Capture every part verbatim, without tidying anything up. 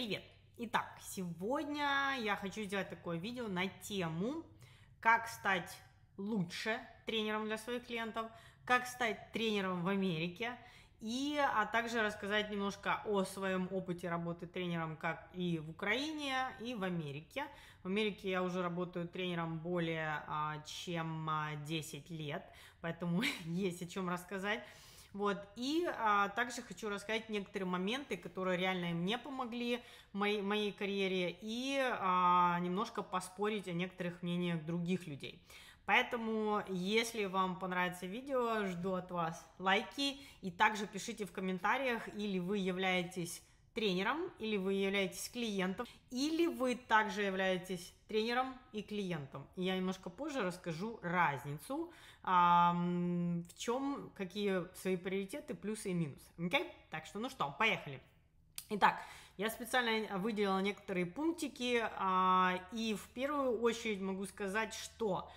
привет! Итак, сегодня я хочу сделать такое видео на тему, как стать лучше тренером для своих клиентов, как стать тренером в Америке, и, а также рассказать немножко о своем опыте работы тренером как и в Украине, и в Америке. В Америке я уже работаю тренером более а, чем десять лет, поэтому есть о чем рассказать. Вот, и а, также хочу рассказать некоторые моменты, которые реально мне помогли в моей, моей карьере, и а, немножко поспорить о некоторых мнениях других людей. Поэтому, если вам понравится видео, жду от вас лайки, и также пишите в комментариях, или вы являетесь тренером, или вы являетесь клиентом, или вы также являетесь тренером и клиентом. И я немножко позже расскажу разницу, а, в чем, какие свои приоритеты, плюсы и минусы. Окей? Так что, ну что, поехали. Итак, я специально выделила некоторые пунктики, а, и в первую очередь могу сказать, что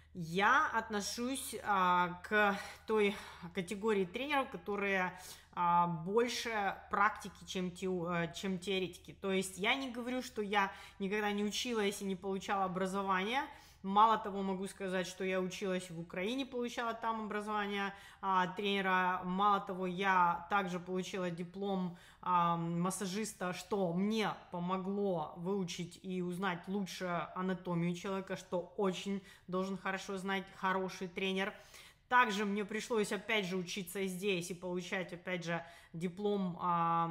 я отношусь а, к той категории тренеров, которые а, больше практики, чем, те, чем теоретики. То есть я не говорю, что я никогда не училась и не получала образование. Мало того, могу сказать, что я училась в Украине, получала там образование а, тренера. Мало того, я также получила диплом а, массажиста, что мне помогло выучить и узнать лучше анатомию человека, что очень должен хорошо знать хороший тренер. Также мне пришлось, опять же, учиться здесь и получать, опять же, диплом а,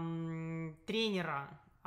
тренера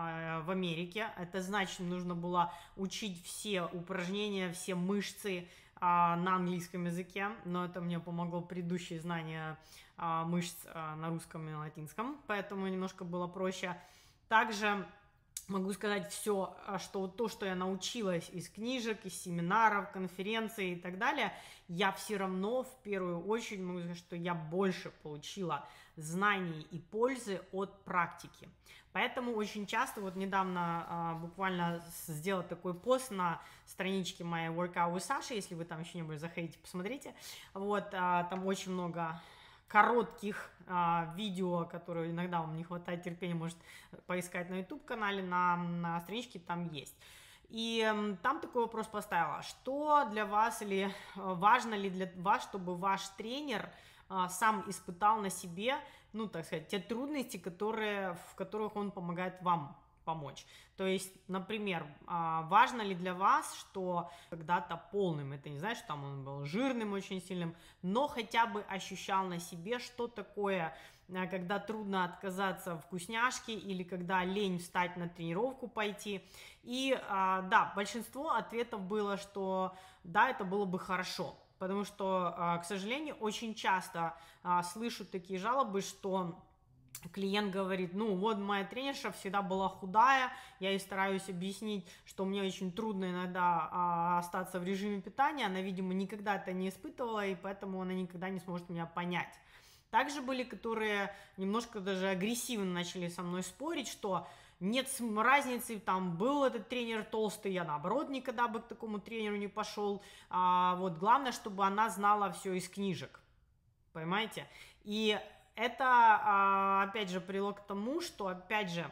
в Америке. Это значит, нужно было учить все упражнения, все мышцы а, на английском языке, но это мне помогло предыдущее знание а, мышц а, на русском и на латинском, поэтому немножко было проще. Также могу сказать все, что то, что я научилась из книжек, из семинаров, конференций и так далее, я все равно в первую очередь могу сказать, что я больше получила знаний и пользы от практики. Поэтому очень часто, вот недавно а, буквально сделала такой пост на страничке моей Workout with Sasha, если вы там еще не были, заходите, посмотрите. Вот, а, там очень много коротких а, видео, которые иногда вам не хватает терпения, может поискать на YouTube-канале, на, на страничке там есть. И э, там такой вопрос поставила, что для вас или важно ли для вас, чтобы ваш тренер э, сам испытал на себе, ну, так сказать, те трудности, которые, в которых он помогает вам помочь. То есть, например, важно ли для вас, что когда-то полным, это не значит, что там он был жирным очень сильным, но хотя бы ощущал на себе, что такое, когда трудно отказаться от вкусняшки или когда лень встать на тренировку пойти. И да, большинство ответов было, что да, это было бы хорошо, потому что, к сожалению, очень часто слышу такие жалобы, что клиент говорит, ну вот моя тренерша всегда была худая, я ей стараюсь объяснить, что мне очень трудно иногда а, остаться в режиме питания, она, видимо, никогда это не испытывала, и поэтому она никогда не сможет меня понять. Также были, которые немножко даже агрессивно начали со мной спорить, что нет разницы, там был этот тренер толстый, я наоборот никогда бы к такому тренеру не пошел, а, вот главное, чтобы она знала все из книжек, понимаете, и это, опять же, привело к тому, что, опять же,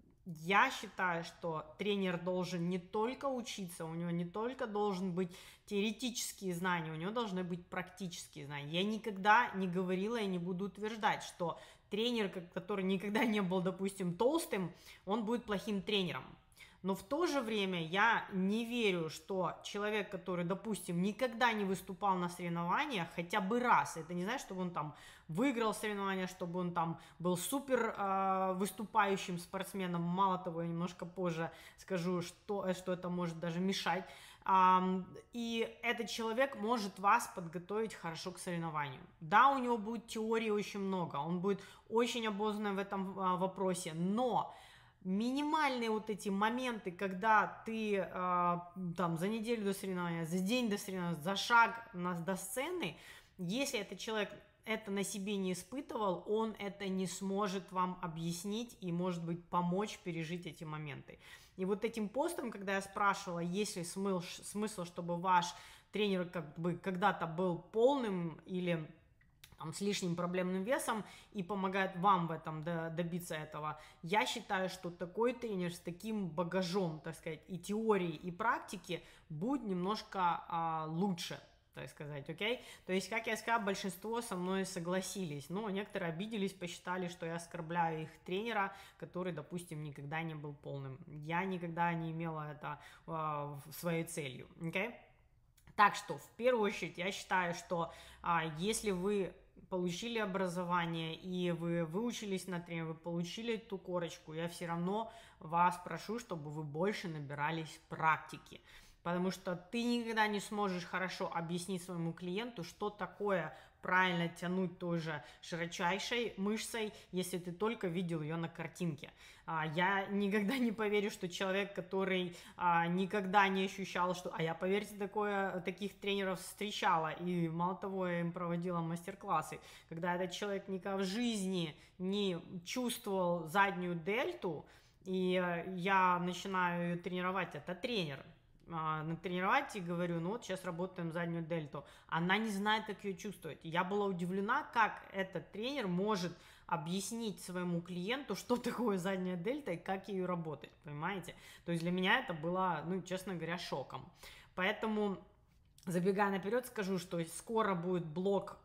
я считаю, что тренер должен не только учиться, у него не только должен быть теоретические знания, у него должны быть практические знания. Я никогда не говорила и не буду утверждать, что тренер, который никогда не был, допустим, толстым, он будет плохим тренером. Но в то же время я не верю, что человек, который, допустим, никогда не выступал на соревнованиях, хотя бы раз, это не значит, чтобы он там выиграл соревнования, чтобы он там был супер э, выступающим спортсменом, мало того, я немножко позже скажу, что, что это может даже мешать, э, и этот человек может вас подготовить хорошо к соревнованию. Да, у него будет теории очень много, он будет очень обознан в этом э, вопросе, но минимальные вот эти моменты, когда ты э, там за неделю до соревнования, за день до соревнования, за шаг на, до сцены, если этот человек это на себе не испытывал, он это не сможет вам объяснить и, может быть, помочь пережить эти моменты. И вот этим постом, когда я спрашивала, есть ли смысл, смысл чтобы ваш тренер как бы когда-то был полным или там, с лишним проблемным весом и помогает вам в этом добиться этого. Я считаю, что такой тренер с таким багажом, так сказать, и теории, и практики будет немножко а, лучше, так сказать, окей? То есть, как я сказала, большинство со мной согласились, но некоторые обиделись, посчитали, что я оскорбляю их тренера, который, допустим, никогда не был полным. Я никогда не имела это а, своей целью, окей? Так что, в первую очередь, я считаю, что а, если вы получили образование и вы выучились на тренера, вы получили эту корочку, я все равно вас прошу, чтобы вы больше набирались практики. Потому что ты никогда не сможешь хорошо объяснить своему клиенту, что такое правильно тянуть тоже широчайшей мышцей, если ты только видел ее на картинке. Я никогда не поверю, что человек, который никогда не ощущал, что... А я, поверьте, такое, таких тренеров встречала, и мало того, я им проводила мастер-классы, когда этот человек никогда в жизни не чувствовал заднюю дельту, и я начинаю ее тренировать, это тренер, натренировать и говорю, ну вот сейчас работаем заднюю дельту. Она не знает, как ее чувствовать. Я была удивлена, как этот тренер может объяснить своему клиенту, что такое задняя дельта и как ее работать, понимаете? То есть для меня это было, ну, честно говоря, шоком. Поэтому, забегая наперед, скажу, что скоро будет блог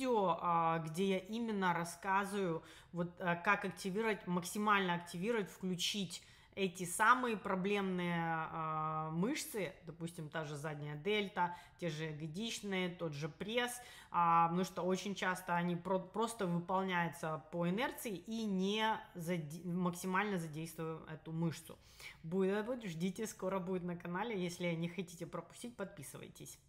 видео, где я именно рассказываю, вот как активировать, максимально активировать, включить эти самые проблемные э, мышцы, допустим, та же задняя дельта, те же ягодичные, тот же пресс, э, потому что очень часто они про просто выполняются по инерции и не заде максимально задействуя эту мышцу. Будет, ждите, скоро будет на канале, если не хотите пропустить, подписывайтесь.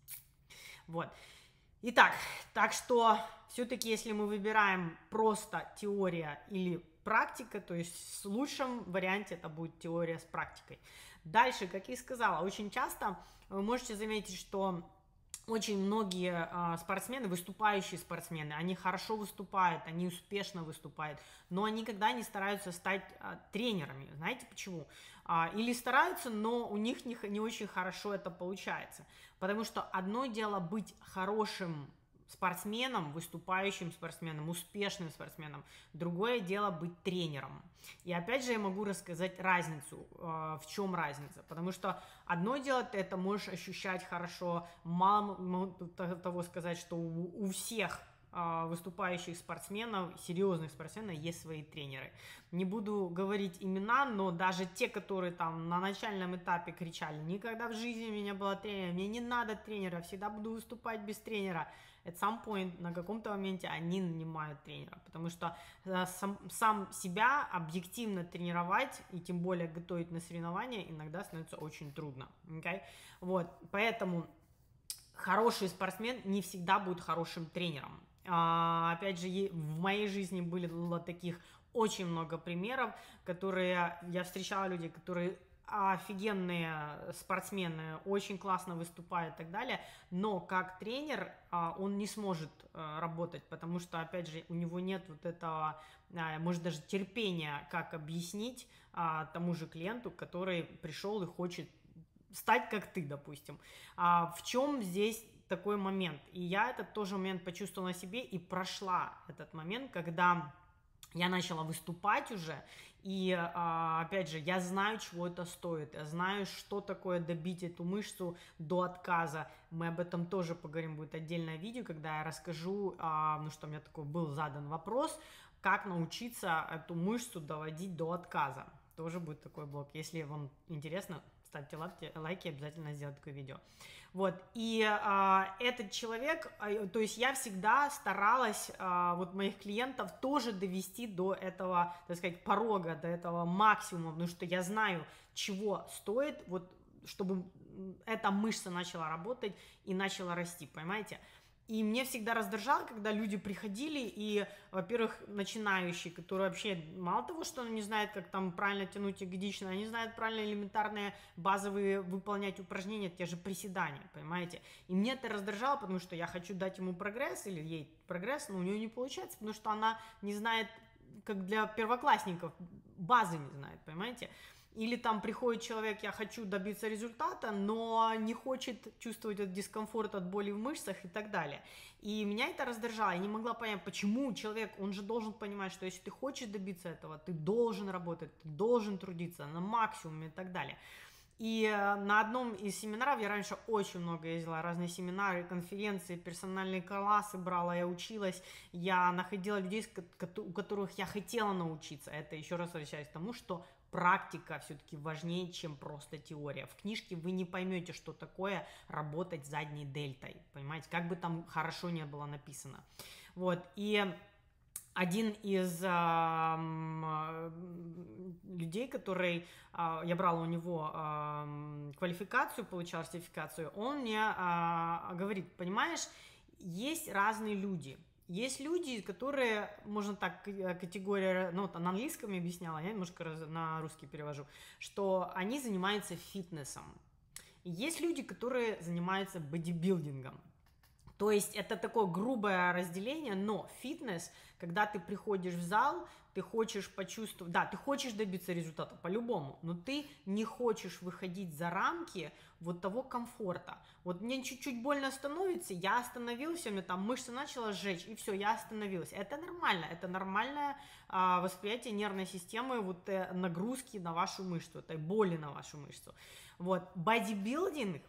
Вот. Итак, так что все-таки, если мы выбираем просто теория или практика, то есть в лучшем варианте это будет теория с практикой. Дальше, как я и сказала, очень часто вы можете заметить, что очень многие э, спортсмены, выступающие спортсмены, они хорошо выступают, они успешно выступают, но они никогда не стараются стать э, тренерами. Знаете почему? А, или стараются, но у них не, не очень хорошо это получается. Потому что одно дело быть хорошим спортсменом, выступающим спортсменом, успешным спортсменом. Другое дело быть тренером. И опять же я могу рассказать разницу, в чем разница. Потому что одно дело ты это можешь ощущать хорошо, мало того сказать, что у всех выступающих спортсменов, серьезных спортсменов есть свои тренеры. Не буду говорить имена, но даже те, которые там на начальном этапе кричали, никогда в жизни у меня не было тренера, мне не надо тренера, всегда буду выступать без тренера. At some point, на каком-то моменте они нанимают тренера, потому что сам, сам себя объективно тренировать и тем более готовить на соревнования иногда становится очень трудно. Okay? Вот, поэтому хороший спортсмен не всегда будет хорошим тренером. А, опять же, в моей жизни было таких очень много примеров, которые я встречала людей, которые офигенные спортсмены, очень классно выступают и так далее, но как тренер он не сможет работать, потому что, опять же, у него нет вот этого, может, даже терпения, как объяснить тому же клиенту, который пришел и хочет стать как ты, допустим. В чем здесь такой момент? И я этот тоже момент почувствовала на себе и прошла этот момент, когда я начала выступать уже, и, опять же, я знаю, чего это стоит, я знаю, что такое добить эту мышцу до отказа. Мы об этом тоже поговорим, будет отдельное видео, когда я расскажу, ну что, у меня такой был задан вопрос, как научиться эту мышцу доводить до отказа. Тоже будет такой блог. Если вам интересно, ставьте лайки, лайки, обязательно сделаю такое видео. Вот, и а, этот человек, а, то есть я всегда старалась а, вот моих клиентов тоже довести до этого, так сказать, порога, до этого максимума, потому что я знаю, чего стоит, вот, чтобы эта мышца начала работать и начала расти, понимаете? И мне всегда раздражало, когда люди приходили и, во-первых, начинающие, которые вообще мало того, что они не знают, как там правильно тянуть ягодичные, они знают правильно элементарные базовые выполнять упражнения, те же приседания, понимаете? И мне это раздражало, потому что я хочу дать ему прогресс или ей прогресс, но у нее не получается, потому что она не знает, как для первоклассников, базы не знает, понимаете? Или там приходит человек, я хочу добиться результата, но не хочет чувствовать этот дискомфорт от боли в мышцах и так далее. И меня это раздражало, я не могла понять, почему человек, он же должен понимать, что если ты хочешь добиться этого, ты должен работать, ты должен трудиться на максимуме и так далее. И на одном из семинаров, я раньше очень много ездила, разные семинары, конференции, персональные классы брала, я училась, я находила людей, у которых я хотела научиться. Это еще раз возвращаюсь к тому, что практика все-таки важнее, чем просто теория. В книжке вы не поймете, что такое работать задней дельтой, понимаете, как бы там хорошо не было написано. Вот, и один из э, людей, который, э, я брала у него э, квалификацию, получала сертификацию, он мне э, говорит, понимаешь, есть разные люди. Есть люди, которые, можно так, категория, ну, вот на английском я объясняла, я немножко на русский перевожу, что они занимаются фитнесом. Есть люди, которые занимаются бодибилдингом. То есть это такое грубое разделение, но фитнес, когда ты приходишь в зал, ты хочешь почувствовать, да, ты хочешь добиться результата по-любому, но ты не хочешь выходить за рамки вот того комфорта. Вот мне чуть-чуть больно становится, я остановился, у меня там мышца начала сжечь, и все, я остановилась. Это нормально, это нормальное а, восприятие нервной системы, вот э, нагрузки на вашу мышцу, этой боли на вашу мышцу. Вот, бодибилдинг,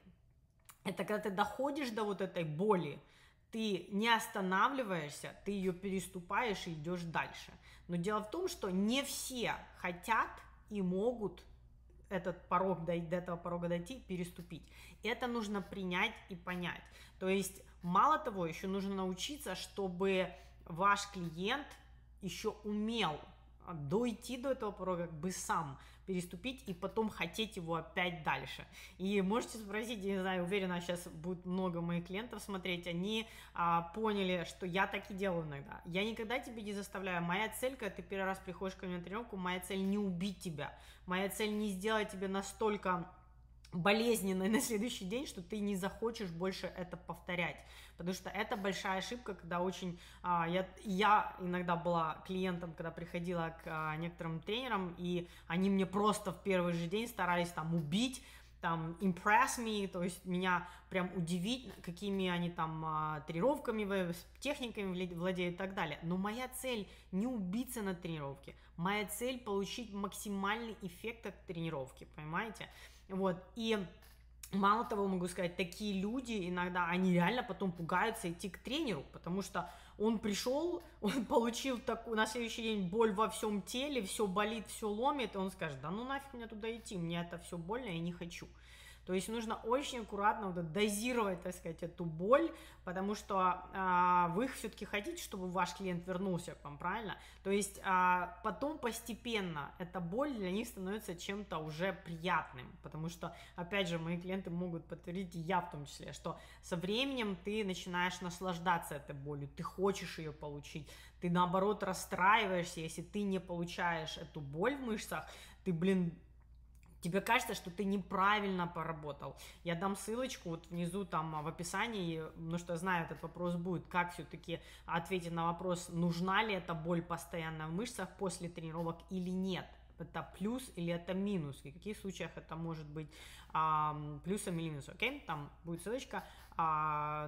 это когда ты доходишь до вот этой боли, ты не останавливаешься, ты ее переступаешь и идешь дальше. Но дело в том, что не все хотят и могут этот порог, до этого порога дойти, переступить. Это нужно принять и понять. То есть, мало того, еще нужно научиться, чтобы ваш клиент еще умел дойти до этого порога, как бы сам переступить и потом хотеть его опять дальше. И можете спросить, я не знаю, уверена, сейчас будет много моих клиентов смотреть, они а, поняли, что я так и делаю иногда. Я никогда тебя не заставляю. Моя цель, когда ты первый раз приходишь ко мне на тренировку, моя цель не убить тебя. Моя цель не сделать тебя настолько болезненной на следующий день, что ты не захочешь больше это повторять. Потому что это большая ошибка, когда очень... А, я, я иногда была клиентом, когда приходила к а, некоторым тренерам, и они мне просто в первый же день старались там убить, там impress me, то есть меня прям удивить, какими они там а, тренировками, техниками владеют и так далее. Но моя цель не убиться на тренировке, моя цель получить максимальный эффект от тренировки, понимаете? Вот, и мало того, могу сказать, такие люди иногда, они реально потом пугаются идти к тренеру, потому что он пришел, он получил такую, на следующий день боль во всем теле, все болит, все ломит, и он скажет, да ну нафиг мне туда идти, мне это все больно, я не хочу. То есть нужно очень аккуратно вот дозировать, так сказать, эту боль, потому что а, вы все-таки хотите, чтобы ваш клиент вернулся к вам, правильно? То есть а, потом постепенно эта боль для них становится чем-то уже приятным, потому что, опять же, мои клиенты могут подтвердить, и я в том числе, что со временем ты начинаешь наслаждаться этой болью, ты хочешь ее получить, ты наоборот расстраиваешься, если ты не получаешь эту боль в мышцах, ты, блин, тебе кажется, что ты неправильно поработал. Я дам ссылочку вот внизу там в описании, ну что я знаю, этот вопрос будет, как все-таки ответить на вопрос, нужна ли эта боль постоянно в мышцах после тренировок или нет. Это плюс или это минус, в каких случаях это может быть а, плюсом или минусом, окей? Там будет ссылочка, а,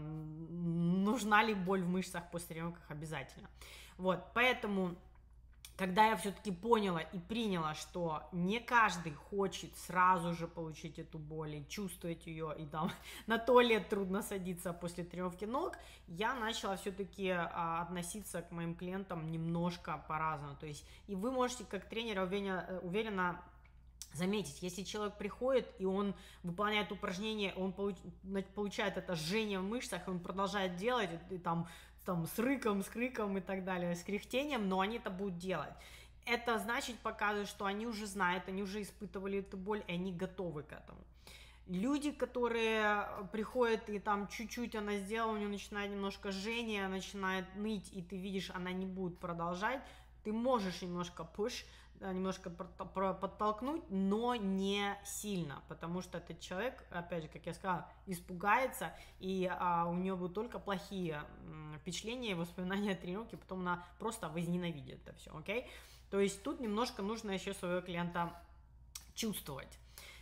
нужна ли боль в мышцах после тренировок обязательно. Вот, поэтому... Когда я все-таки поняла и приняла, что не каждый хочет сразу же получить эту боль и чувствовать ее, и там на туалет трудно садиться после тренировки ног, я начала все-таки а, относиться к моим клиентам немножко по-разному. То есть, и вы можете как тренер уверенно, уверенно заметить, если человек приходит и он выполняет упражнение, он получает это жжение в мышцах, и он продолжает делать, и там... там с рыком, с криком и так далее, с кряхтением, но они это будут делать. Это значит, показывает, что они уже знают, они уже испытывали эту боль, и они готовы к этому. Люди, которые приходят, и там чуть-чуть она сделала, у нее начинает немножко жжение, начинает ныть, и ты видишь, она не будет продолжать, ты можешь немножко push, немножко подтолкнуть, но не сильно, потому что этот человек, опять же, как я сказала, испугается, и а, у него будут только плохие м, впечатления и воспоминания о тренировке, потом она просто возненавидит это все, окей? То есть тут немножко нужно еще своего клиента чувствовать.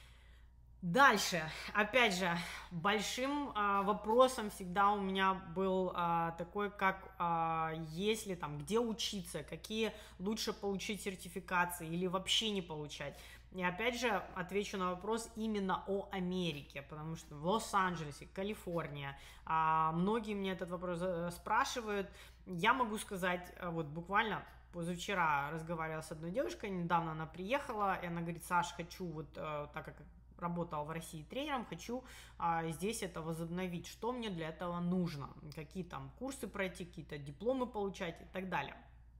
Дальше, опять же, большим а, вопросом всегда у меня был а, такой, как а, если там, где учиться, какие лучше получить сертификации или вообще не получать. И опять же отвечу на вопрос именно о Америке, потому что в Лос-Анджелесе, Калифорния, а, многие мне этот вопрос спрашивают. Я могу сказать, вот буквально позавчера разговаривала с одной девушкой, недавно она приехала, и она говорит: Саш, хочу вот, так как работала в России тренером, хочу а, здесь это возобновить. Что мне для этого нужно? Какие там курсы пройти, какие-то дипломы получать и так далее.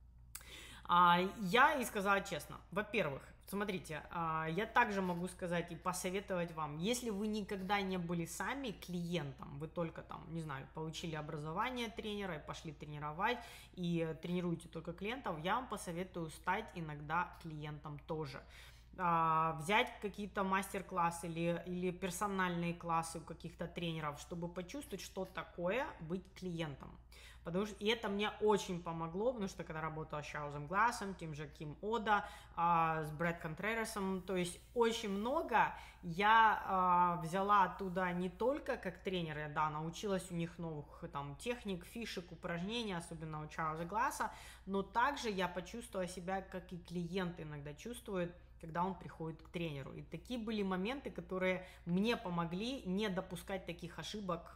А, я ей сказала честно. Во-первых, смотрите, а, я также могу сказать и посоветовать вам, если вы никогда не были сами клиентом, вы только там, не знаю, получили образование тренера и пошли тренировать, и тренируете только клиентов, я вам посоветую стать иногда клиентом тоже. Взять какие-то мастер-классы или, или персональные классы у каких-то тренеров, чтобы почувствовать, что такое быть клиентом. Потому что, и это мне очень помогло, потому что когда работала с Чарльзом Глассом, тем же Ким Ода, а, с Брэд Контрерасом, то есть очень много я а, взяла оттуда не только как тренер, я, да, научилась у них новых там техник, фишек, упражнений, особенно у Чарльза Гласса, но также я почувствовала себя, как и клиент иногда чувствует, когда он приходит к тренеру. И такие были моменты, которые мне помогли не допускать таких ошибок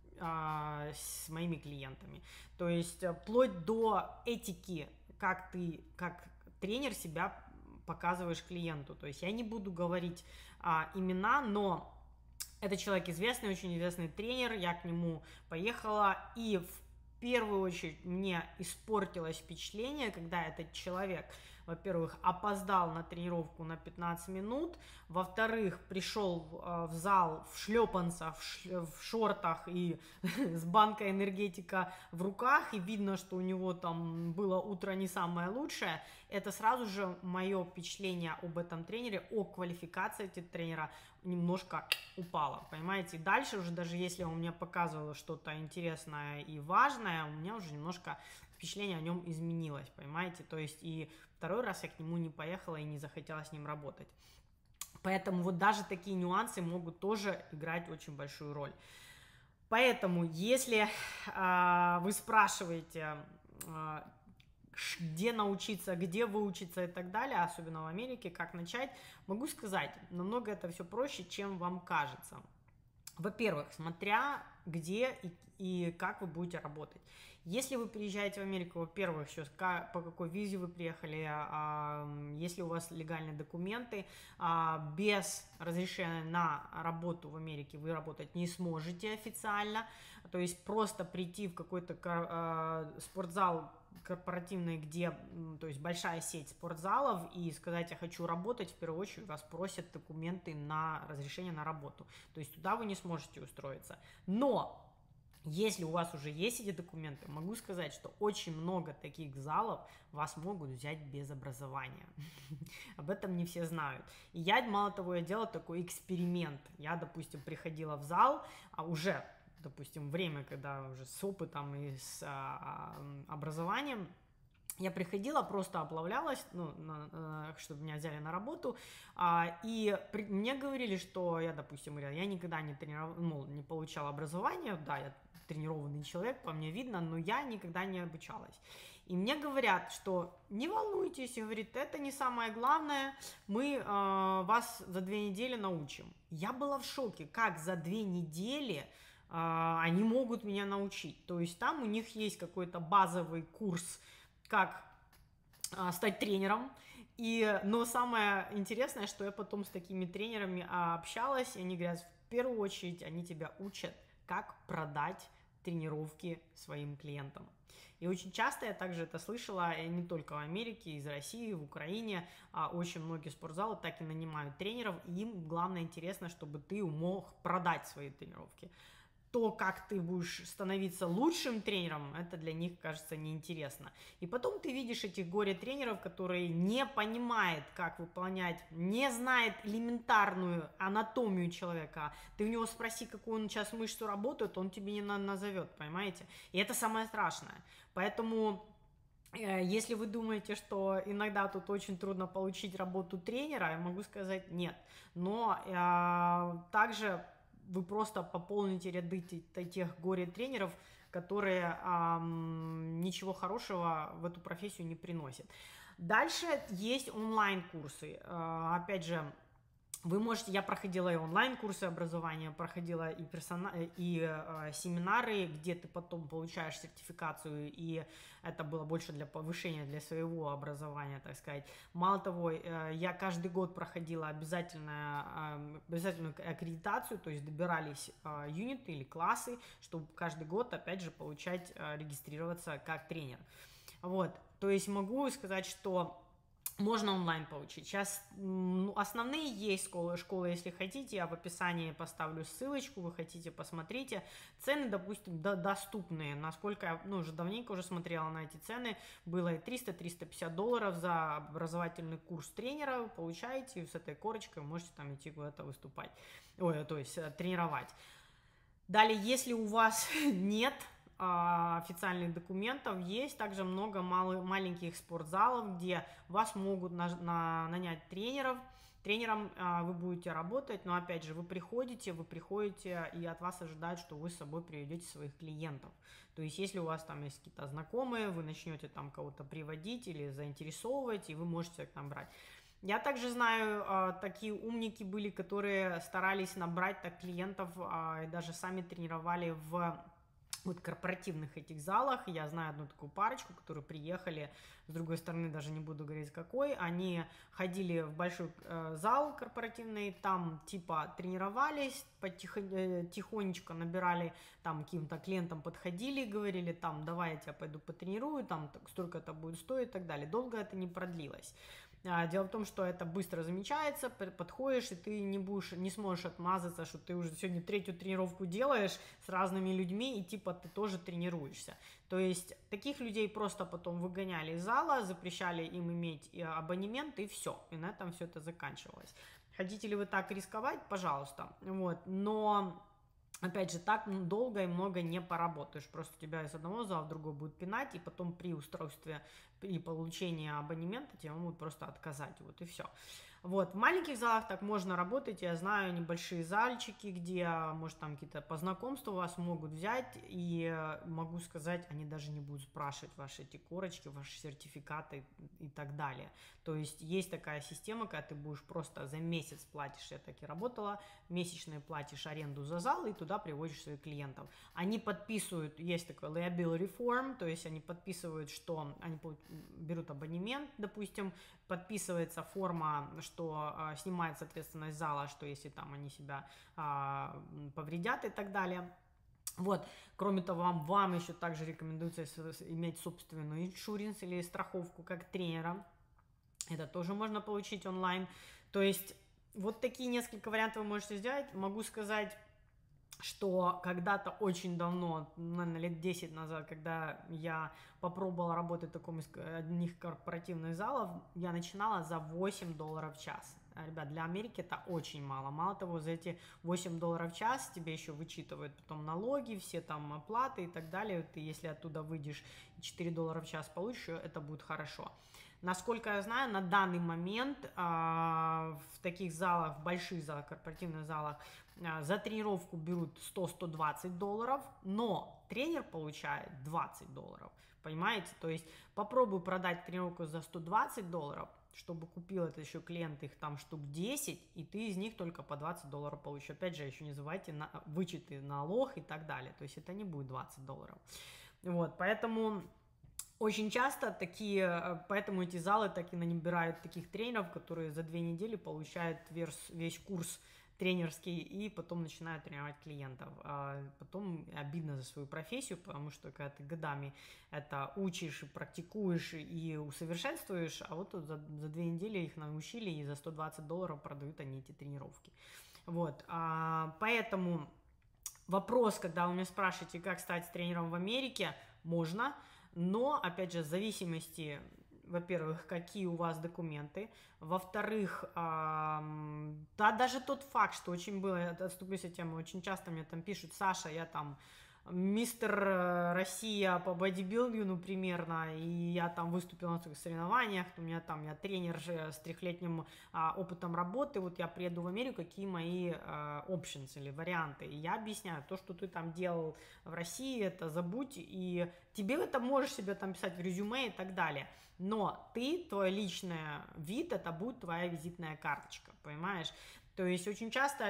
а, с моими клиентами. То есть вплоть до этики, как ты, как тренер себя показываешь клиенту. То есть я не буду говорить а, имена, но это человек известный, очень известный тренер, я к нему поехала, и в первую очередь мне испортилось впечатление, когда этот человек, во-первых, опоздал на тренировку на пятнадцать минут, во-вторых, пришел в зал в шлепанцах, в шортах и с банкой энергетика в руках, и видно, что у него там было утро не самое лучшее. Это сразу же мое впечатление об этом тренере, о квалификации этого тренера немножко упало, понимаете? И дальше уже, даже если он мне показывал что-то интересное и важное, у меня уже немножко впечатление о нем изменилось, понимаете? То есть и второй раз я к нему не поехала и не захотела с ним работать. Поэтому вот даже такие нюансы могут тоже играть очень большую роль. Поэтому, если э, вы спрашиваете, э, где научиться, где выучиться и так далее, особенно в Америке, как начать, могу сказать, намного это все проще, чем вам кажется. Во-первых, смотря где и, и как вы будете работать. Если вы приезжаете в Америку, во-первых, сейчас по какой визе вы приехали, а, если у вас легальные документы, а, без разрешения на работу в Америке вы работать не сможете официально, то есть просто прийти в какой-то а, спортзал корпоративный, где, то есть большая сеть спортзалов, и сказать: я хочу работать, в первую очередь вас просят документы на разрешение на работу, то есть туда вы не сможете устроиться. Но если у вас уже есть эти документы, могу сказать, что очень много таких залов вас могут взять без образования. Об этом не все знают. И я, мало того, я делала такой эксперимент. Я, допустим, приходила в зал, а уже, допустим, время, когда уже с опытом и с а, образованием, я приходила, просто оплавлялась, ну, на, чтобы меня взяли на работу, а, и при, мне говорили, что я, допустим, говорила, я никогда не тренировала, ну, не получала образование, да, я тренированный человек, по мне видно, но я никогда не обучалась. И мне говорят, что не волнуйтесь, и говорит, это не самое главное, мы э, вас за две недели научим. Я была в шоке, как за две недели э, они могут меня научить. То есть там у них есть какой-то базовый курс, как э, стать тренером. И, но самое интересное, что я потом с такими тренерами э, общалась, и они говорят, в первую очередь они тебя учат, как продать тренировки своим клиентам. И очень часто я также это слышала, и не только в Америке, из России, в Украине, а очень многие спортзалы так и нанимают тренеров, и им главное интересно, чтобы ты мог продать свои тренировки. То, как ты будешь становиться лучшим тренером, это для них, кажется, неинтересно. И потом ты видишь этих горе-тренеров, которые не понимают, как выполнять, не знают элементарную анатомию человека. Ты у него спроси, какую он сейчас мышцу работает, он тебе не назовет, понимаете? И это самое страшное. Поэтому Если вы думаете, что иногда тут очень трудно получить работу тренера, я могу сказать нет. Но э, также вы просто пополните ряды тех горе-тренеров, которые э, ничего хорошего в эту профессию не приносят. Дальше есть онлайн-курсы. Э, опять же, вы можете, я проходила и онлайн-курсы образования, проходила и, персона, и э, семинары, где ты потом получаешь сертификацию, и это было больше для повышения, для своего образования, так сказать. Мало того, э, я каждый год проходила обязательную, э, обязательную аккредитацию, то есть добирались э, юниты или классы, чтобы каждый год, опять же, получать, э, регистрироваться как тренер. Вот, то есть могу сказать, что можно онлайн получить. Сейчас ну, основные есть школы, школы, если хотите, я в описании поставлю ссылочку, вы хотите, посмотрите. Цены, допустим, до, доступные. Насколько я, ну, уже давненько уже смотрела на эти цены, было и триста — триста пятьдесят долларов за образовательный курс тренера, вы получаете, и с этой корочкой вы можете там идти куда-то выступать, ой, то есть тренировать. Далее, если у вас нет официальных документов, есть также много мал- маленьких спортзалов, где вас могут на- на- нанять тренеров. Тренером а, вы будете работать, но опять же, вы приходите, вы приходите, и от вас ожидают, что вы с собой приведете своих клиентов. То есть, если у вас там есть какие-то знакомые, вы начнете там кого-то приводить или заинтересовывать, и вы можете их там брать. Я также знаю, а, такие умники были, которые старались набрать так клиентов, а, и даже сами тренировали в вот корпоративных этих залах. Я знаю одну такую парочку, которые приехали, с другой стороны, даже не буду говорить какой, они ходили в большой э, зал корпоративный, там типа тренировались, потихо, э, тихонечко набирали, там каким-то клиентам подходили, говорили, там, давай я тебя пойду потренирую, там, так, столько это будет стоить и так далее. Долго это не продлилось. Дело в том, что это быстро замечается, подходишь, и ты не будешь, не сможешь отмазаться, что ты уже сегодня третью тренировку делаешь с разными людьми, и типа ты тоже тренируешься. То есть таких людей просто потом выгоняли из зала, запрещали им иметь абонемент, и все, и на этом все это заканчивалось. Хотите ли вы так рисковать? Пожалуйста. Вот, но... Опять же, так долго и много не поработаешь. Просто тебя из одного зала в другой будут пинать, и потом при устройстве, при получении абонемента тебе могут просто отказать. Вот и все. Вот, в маленьких залах так можно работать. Я знаю небольшие зальчики, где, может, там какие-то по знакомству вас могут взять, и могу сказать, они даже не будут спрашивать ваши эти корочки, ваши сертификаты и так далее. То есть есть такая система, когда ты будешь просто за месяц платишь, я так и работала, месячные платишь аренду за зал, и туда приводишь своих клиентов. Они подписывают, есть такой liability form, то есть они подписывают, что они берут абонемент, допустим, подписывается форма, что а, снимается ответственность зала, что если там они себя а, повредят и так далее. Вот, кроме того, вам, вам еще также рекомендуется иметь собственную иншуринс или страховку как тренера. Это тоже можно получить онлайн. То есть вот такие несколько вариантов вы можете сделать. Могу сказать, что когда-то очень давно, наверное, лет десять назад, когда я попробовала работать в таком из одних корпоративных залов, я начинала за восемь долларов в час. Ребят, для Америки это очень мало. Мало того, за эти восемь долларов в час тебе еще вычитывают потом налоги, все там оплаты и так далее. Ты, если оттуда выйдешь и четыре доллара в час получишь, это будет хорошо. Насколько я знаю, на данный момент э, в таких залах, в больших залах, корпоративных залах, э, за тренировку берут сто — сто двадцать долларов, но тренер получает двадцать долларов, понимаете? То есть попробуй продать тренировку за сто двадцать долларов, чтобы купил это еще клиент, их там штук десять, и ты из них только по двадцать долларов получишь. Опять же, еще не забывайте на, вычеты налог и так далее, то есть это не будет двадцать долларов. Вот, поэтому... Очень часто такие, поэтому эти залы так и набирают таких тренеров, которые за две недели получают весь, весь курс тренерский и потом начинают тренировать клиентов. А потом обидно за свою профессию, потому что когда ты годами это учишь, и практикуешь и усовершенствуешь, а вот за, за две недели их научили, и за сто двадцать долларов продают они эти тренировки. Вот, а, поэтому вопрос, когда вы меня спрашиваете, как стать тренером в Америке, можно. Но, опять же, в зависимости, во-первых, какие у вас документы, во-вторых, эм, да, даже тот факт, что очень было, я отступлюсь от темы, очень часто мне там пишут: Саша, я там мистер Россия по бодибилдингу примерно, и я там выступила на своих соревнованиях, у меня там, я тренер же с трехлетним а, опытом работы, вот я приеду в Америку, какие мои а, options или варианты, и я объясняю, то, что ты там делал в России, это забудь, и тебе это можешь себе там писать в резюме и так далее, но ты, твой личный вид, это будет твоя визитная карточка, понимаешь? То есть очень часто,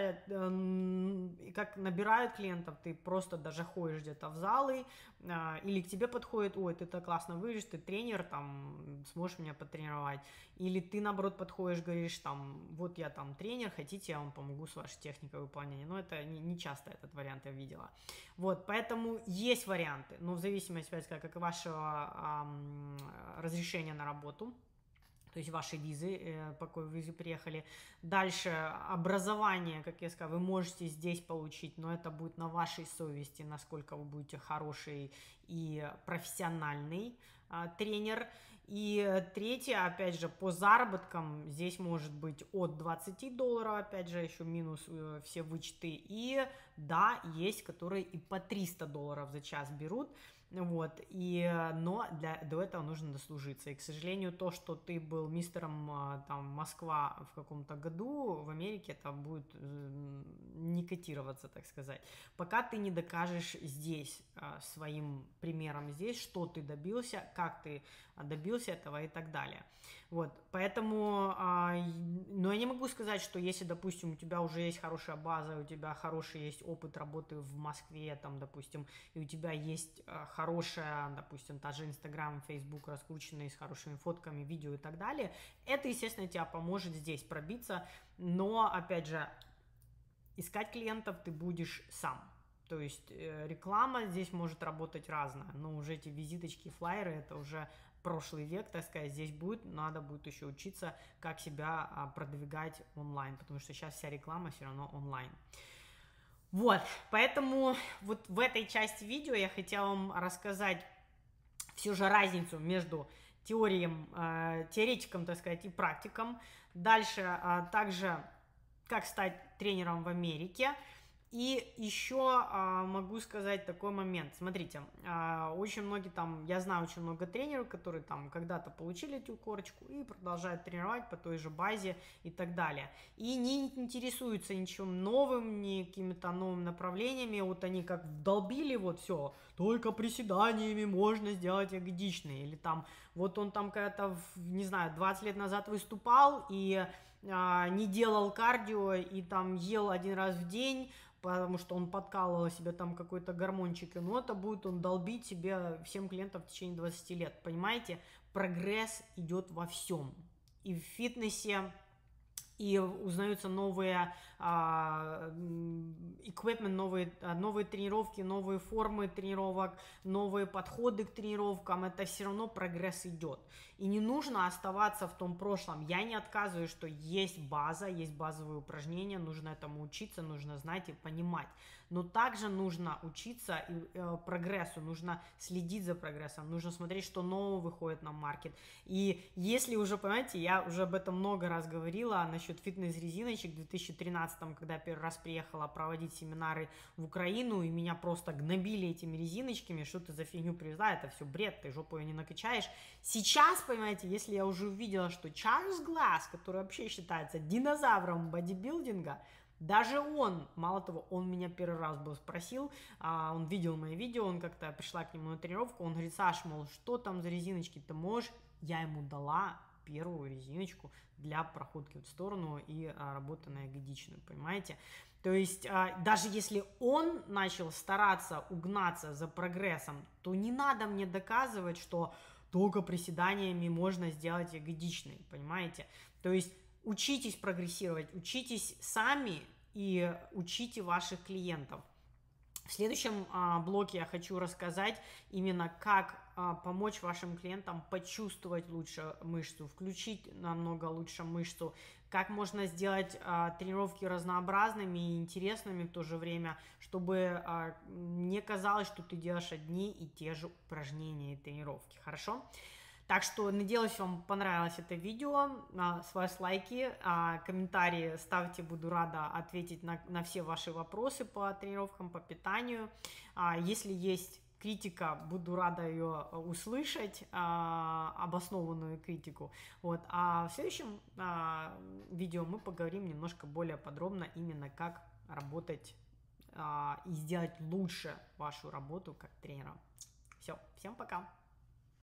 э, как набирают клиентов, ты просто даже ходишь где-то в залы, э, или к тебе подходит, ой, ты так классно выглядишь, ты тренер, там, сможешь меня потренировать. Или ты, наоборот, подходишь, говоришь, там, вот я там тренер, хотите, я вам помогу с вашей техникой выполнения. Но это не, не часто этот вариант я видела. Вот, поэтому есть варианты, но в зависимости, опять, как и вашего эм, разрешения на работу, то есть ваши визы, по какой визе приехали. Дальше образование, как я сказала, вы можете здесь получить, но это будет на вашей совести, насколько вы будете хороший и профессиональный а, тренер. И третье, опять же, по заработкам, здесь может быть от двадцати долларов, опять же, еще минус э, все вычеты. И да, есть, которые и по триста долларов за час берут. Вот, и, но для, до этого нужно дослужиться. И, к сожалению, то, что ты был мистером там, Москва в каком-то году, в Америке это будет не котироваться, так сказать. Пока ты не докажешь здесь своим примером здесь, что ты добился, как ты добился этого и так далее. Вот, поэтому, но я не могу сказать, что если, допустим, у тебя уже есть хорошая база, у тебя хороший есть опыт работы в Москве, там, допустим, и у тебя есть хорошая, допустим, та же Инстаграм, Фейсбук, раскрученные с хорошими фотками, видео и так далее, это, естественно, тебе поможет здесь пробиться, но, опять же, искать клиентов ты будешь сам. То есть э, реклама здесь может работать разная, но уже эти визиточки, флайеры, это уже прошлый век, так сказать, здесь будет, надо будет еще учиться, как себя а, продвигать онлайн, потому что сейчас вся реклама все равно онлайн. Вот, поэтому вот в этой части видео я хотела вам рассказать все же разницу между теорией, э, теоретиком, так сказать, и практиком. Дальше э, также, как стать тренером в Америке. И еще а, могу сказать такой момент. Смотрите, а, очень многие там, я знаю очень много тренеров, которые там когда-то получили эту корочку и продолжают тренировать по той же базе и так далее. И не интересуются ничем новым, ни какими-то новыми направлениями. Вот они как вдолбили, вот все, только приседаниями можно сделать ягодичные. Или там, вот он там когда-то, не знаю, двадцать лет назад выступал и а, не делал кардио и там ел один раз в день, потому что он подкалывал себе там какой-то гормончик, но это будет он долбить себе всем клиентам в течение двадцати лет. Понимаете, прогресс идет во всем. И в фитнесе, и узнаются новые эквипмент, новые, новые тренировки, новые формы тренировок, новые подходы к тренировкам. Это все равно прогресс идет. И не нужно оставаться в том прошлом. Я не отказываю, что есть база, есть базовые упражнения, нужно этому учиться, нужно знать и понимать. Но также нужно учиться и, э, прогрессу, нужно следить за прогрессом, нужно смотреть, что нового выходит на маркет. И если уже, понимаете, я уже об этом много раз говорила насчет фитнес-резиночек в две тысячи тринадцатом, когда я первый раз приехала проводить семинары в Украину, и меня просто гнобили этими резиночками, что ты за фигню привезла, это все бред, ты жопу ее не накачаешь. Сейчас, понимаете, если я уже увидела, что Чарльз Гласс, который вообще считается динозавром бодибилдинга, даже он, мало того, он меня первый раз был спросил, а, он видел мои видео, он как-то пришла к нему на тренировку, он говорит: Саш, мол, что там за резиночки ты можешь? Я ему дала первую резиночку для проходки в сторону и а, работы на ягодичную, понимаете? То есть а, даже если он начал стараться угнаться за прогрессом, то не надо мне доказывать, что только приседаниями можно сделать ягодичный, понимаете? То есть учитесь прогрессировать, учитесь сами и учите ваших клиентов. В следующем а, блоке я хочу рассказать именно, как а, помочь вашим клиентам почувствовать лучше мышцу, включить намного лучше мышцу, как можно сделать а, тренировки разнообразными и интересными в то же время, чтобы а, не казалось, что ты делаешь одни и те же упражнения и тренировки. Хорошо? Так что, надеюсь, вам понравилось это видео. С вас лайки, комментарии ставьте, буду рада ответить на, на все ваши вопросы по тренировкам, по питанию. Если есть критика, буду рада ее услышать, обоснованную критику. Вот. А в следующем видео мы поговорим немножко более подробно именно как работать и сделать лучше вашу работу как тренера. Все, всем пока!